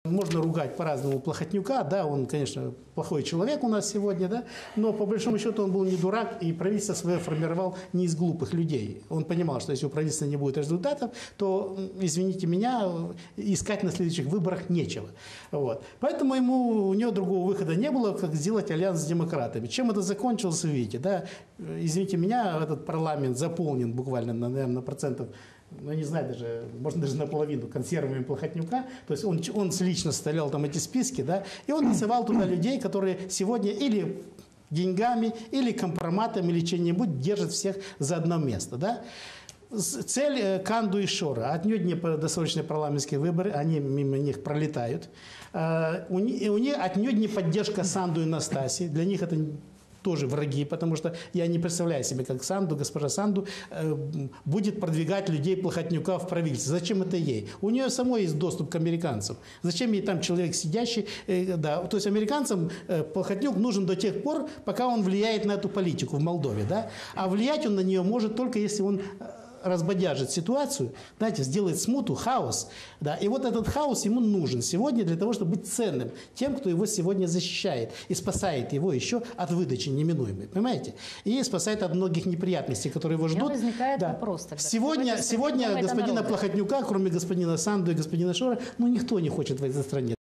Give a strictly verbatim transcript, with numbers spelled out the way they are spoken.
Можно ругать по-разному Плохотнюка, да, он, конечно, плохой человек у нас сегодня, да, но по большому счету он был не дурак, и правительство свое формировал не из глупых людей. Он понимал, что если у правительства не будет результатов, то, извините меня, искать на следующих выборах нечего. Вот. Поэтому ему, у него другого выхода не было, как сделать альянс с демократами. Чем это закончилось, вы видите, да, извините меня, этот парламент заполнен буквально, наверное, на процентов, ну, не знаю, даже, можно даже наполовину консервами Плохотнюка. То есть он, он лично составлял там эти списки, да, и он насылал туда людей, которые сегодня или деньгами, или компроматом, или чем-нибудь держат всех за одно место, да. Цель Канду и Шора. Отнюдь не досрочные парламентские выборы, они мимо них пролетают. У них отнюдь не поддержка Санду и Настасьи. Для них это тоже враги, потому что я не представляю себе, как Санду, госпожа Санду э, будет продвигать людей Плохотнюка в правительство. Зачем это ей? У нее самой есть доступ к американцам. Зачем ей там человек сидящий? Э, да. То есть американцам э, Плохотнюк нужен до тех пор, пока он влияет на эту политику в Молдове. Да? А влиять он на нее может только если он разбодяжит ситуацию, знаете, сделает смуту, хаос. Да, и вот этот хаос ему нужен сегодня для того, чтобы быть ценным тем, кто его сегодня защищает и спасает его еще от выдачи неминуемой. Понимаете? И спасает от многих неприятностей, которые его ждут. Возникает да. вопрос тогда. Сегодня, сегодня господина Плохотнюка, кроме господина Санду и господина Шора, ну никто не хочет в этой стране.